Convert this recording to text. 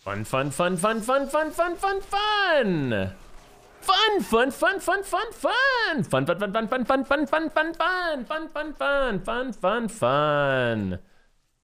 Fun, fun, fun, fun, fun, fun, fun, fun, fun. Fun, fun, fun, fun, fun, fun. Fun, fun, fun, fun, fun, fun, fun, fun, fun, fun, fun, fun, fun, fun, fun, fun.